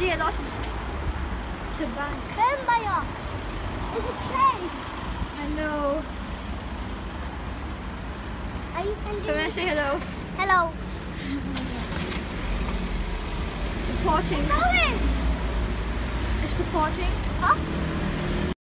see a lot of bank. Kumbaya. There's a train. I know. Are you sending Come and say hello. Hello. Deporting. Going. It's deporting. Huh?